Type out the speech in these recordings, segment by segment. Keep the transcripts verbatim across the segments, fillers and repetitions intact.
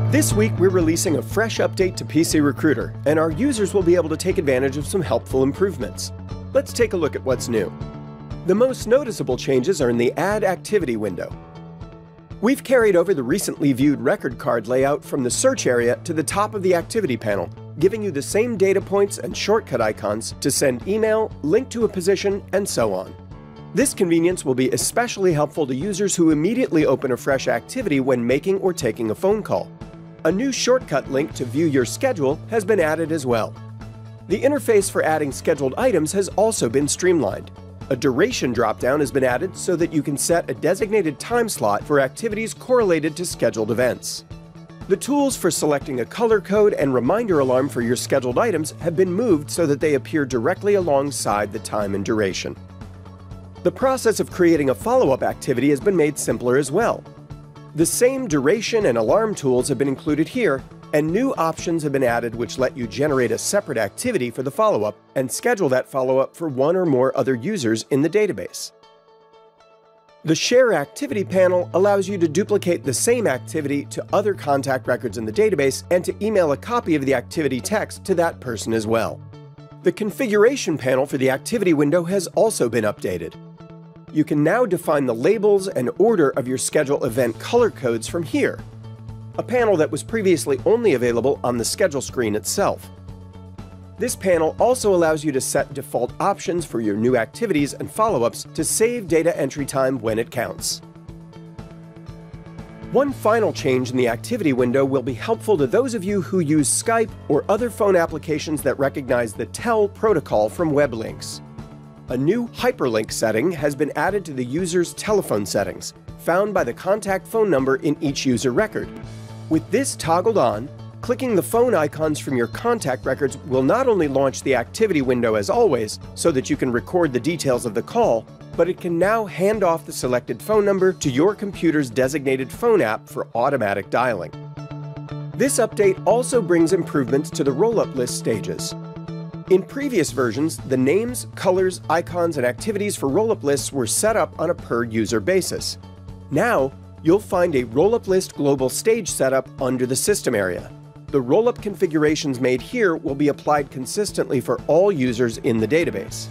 This week, we're releasing a fresh update to PCRecruiter, and our users will be able to take advantage of some helpful improvements. Let's take a look at what's new. The most noticeable changes are in the Add Activity window. We've carried over the recently viewed record card layout from the search area to the top of the activity panel, giving you the same data points and shortcut icons to send email, link to a position, and so on. This convenience will be especially helpful to users who immediately open a fresh activity when making or taking a phone call. A new shortcut link to view your schedule has been added as well. The interface for adding scheduled items has also been streamlined. A duration dropdown has been added so that you can set a designated time slot for activities correlated to scheduled events. The tools for selecting a color code and reminder alarm for your scheduled items have been moved so that they appear directly alongside the time and duration. The process of creating a follow-up activity has been made simpler as well. The same duration and alarm tools have been included here, and new options have been added which let you generate a separate activity for the follow-up and schedule that follow-up for one or more other users in the database. The Share Activity panel allows you to duplicate the same activity to other contact records in the database and to email a copy of the activity text to that person as well. The Configuration panel for the activity window has also been updated. You can now define the labels and order of your schedule event color codes from here, a panel that was previously only available on the schedule screen itself. This panel also allows you to set default options for your new activities and follow-ups to save data entry time when it counts. One final change in the activity window will be helpful to those of you who use Skype or other phone applications that recognize the Tell protocol from web links. A new hyperlink setting has been added to the user's telephone settings, found by the contact phone number in each user record. With this toggled on, clicking the phone icons from your contact records will not only launch the activity window as always, so that you can record the details of the call, but it can now hand off the selected phone number to your computer's designated phone app for automatic dialing. This update also brings improvements to the roll-up list stages. In previous versions, the names, colors, icons, and activities for roll-up lists were set up on a per-user basis. Now, you'll find a roll-up list global stage setup under the System area. The roll-up configurations made here will be applied consistently for all users in the database.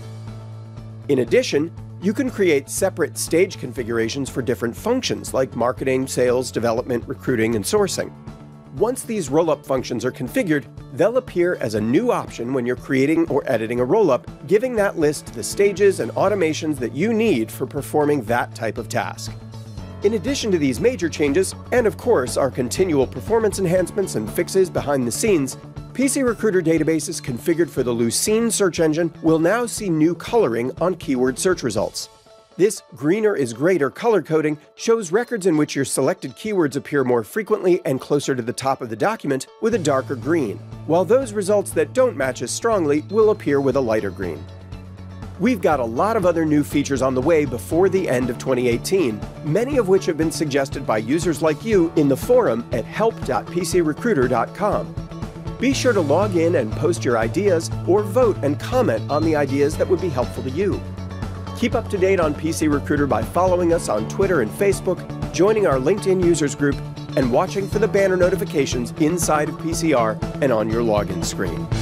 In addition, you can create separate stage configurations for different functions like marketing, sales, development, recruiting, and sourcing. Once these roll-up functions are configured, they'll appear as a new option when you're creating or editing a roll-up, giving that list the stages and automations that you need for performing that type of task. In addition to these major changes, and of course our continual performance enhancements and fixes behind the scenes, PCRecruiter databases configured for the Lucene search engine will now see new coloring on keyword search results. This greener is greater color coding shows records in which your selected keywords appear more frequently and closer to the top of the document with a darker green, while those results that don't match as strongly will appear with a lighter green. We've got a lot of other new features on the way before the end of twenty eighteen, many of which have been suggested by users like you in the forum at help dot P C recruiter dot com. Be sure to log in and post your ideas or vote and comment on the ideas that would be helpful to you. Keep up to date on PCRecruiter by following us on Twitter and Facebook, joining our LinkedIn users group, and watching for the banner notifications inside of P C R and on your login screen.